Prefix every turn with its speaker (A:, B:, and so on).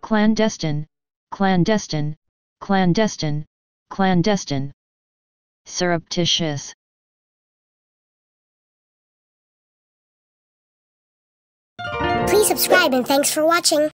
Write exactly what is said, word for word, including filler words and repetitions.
A: clandestine, clandestine, clandestine, clandestine. Surreptitious.
B: Please subscribe and thanks for watching.